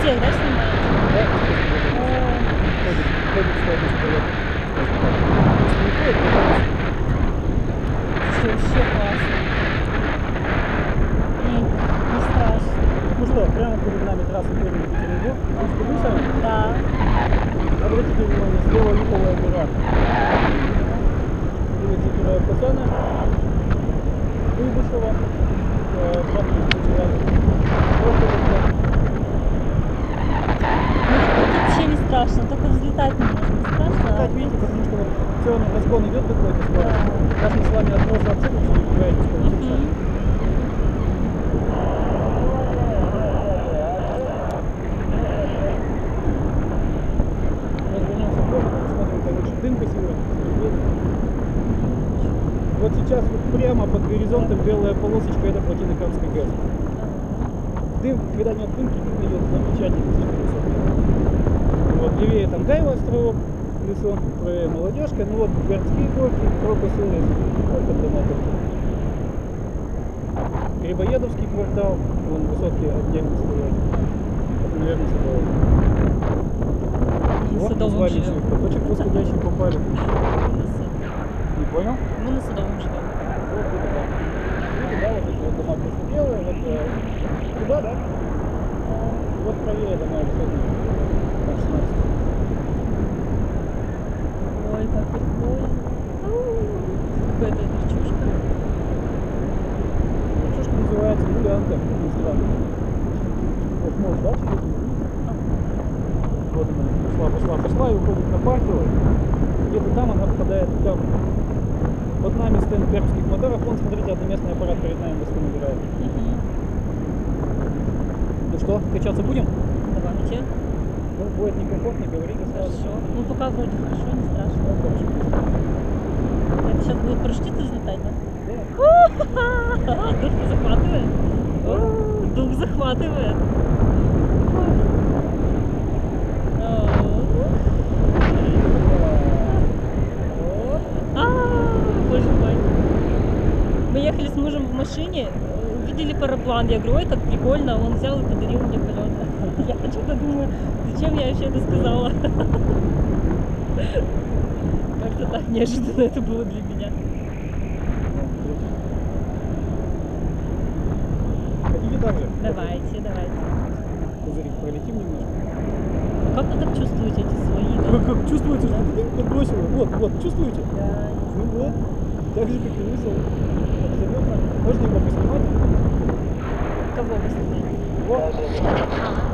всех, да, снимаете? Да, ходит стоимость полета. Если не ходит, то Слушай, вообще классно. И не страшно. ну что, прямо перед нами трасса Пермь-Екатеринбург. Вы сами? Да. Обратите внимание, слева липовая гора. Улица Героя Косяна. Куйбышева. Тут вообще не страшно, только взлетать немножко страшно. Так, видите, потому что вот все равно разгон идет какой-то скоро. Сейчас мы с вами от носа отцепимся и убегаете скоро течет. Разгоняемся в город, посмотрим, короче, дымка сегодня. Вот сейчас вот прямо под горизонтом белая полосочка, это Плотинокамский ГЭС. Дым, когда нет дымки, видно ее замечательно. Вот левее там Гаево островок, лесо, правее Молодежка, ну вот городские горки, Крокус-Элис, вот это надо. Грибоедовский квартал, вон высотки отдельно стоят. Это, наверное, Садовый. Вот назвали все, в каточек восходящий попали. Не понял? Мы на Садовом живем. Вот это да. Видите, да, вот эти вот дома белые, вот туда, да? Вот правее дома высотные. На 16. Ой, как прикольно. Какая-то речушка. Речушка называется Гулянка, не странно. Вот мост, да, через нее? Вот она пошла и уходит на Парковой. Где-то там она впадает в Каму. Под нами стенд пермских моторов. Вон, смотрите, одноместный аппарат перед нами высоту набирает. Ну что, качаться будем? Давайте. Ну, будет некомфортно, говорите сразу. Хорошо. Ну, пока вроде хорошо, не страшно. Ну, хорошо. Это сейчас будет парашютист взлетать, да? Да. Дух захватывает. Дух захватывает. Боже мой. Мы ехали с мужем в машине, увидели параплан. Я говорю, ой, как прикольно. Он взял и подарил мне полет. Я что-то думаю, зачем я вообще это сказала? Как-то так неожиданно это было для меня. Хотите так же? Давайте. Пузырик пролетим немножко. Как вы так чувствуете эти свои? Да? Как чувствуете, что ты подбросила? Вот, чувствуете? Да. Ну вот, так же, как и вы. Абсолютно. Можно его поснимать? Кого вы снимаете? Вот.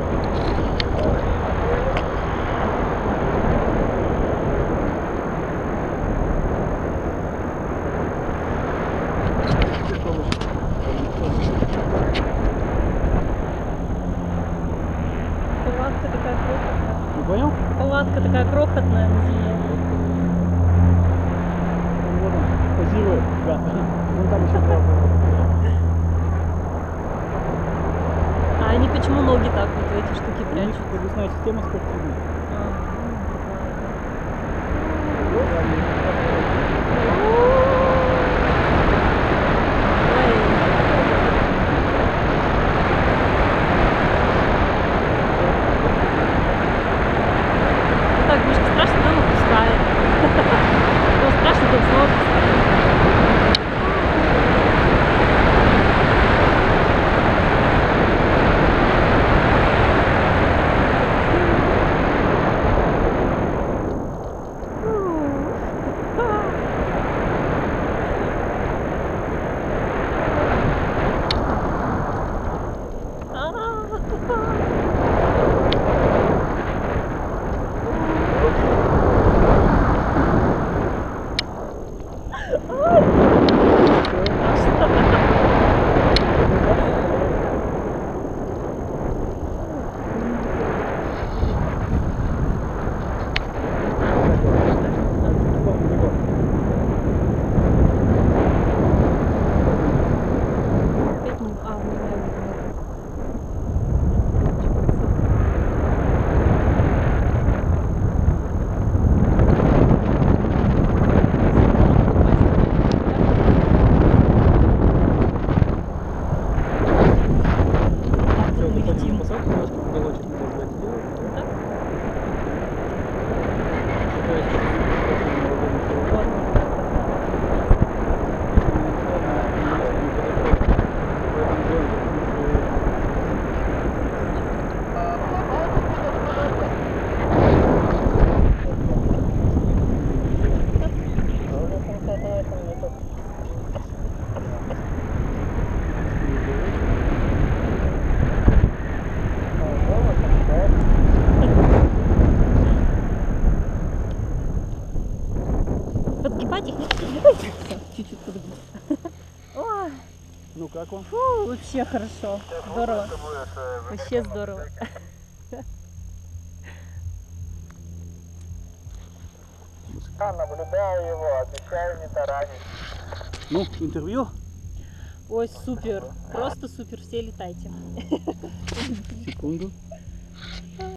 Палатка такая крохотная. Не понял? Палатка такая крохотная на земле. Вот он, позирует. Да. Вон там еще два. А они почему ноги так вот в эти штуки У них прячут? подвесная система спортивная. Ну так, немножко страшно, но пускай. Ну страшно, так снова пускай. вам? Фу, вообще хорошо. Здорово. Вообще здорово. Наблюдаю его, обещаю не таранить. Ну, интервью. Ой, супер. Просто супер. Все летайте. Секунду.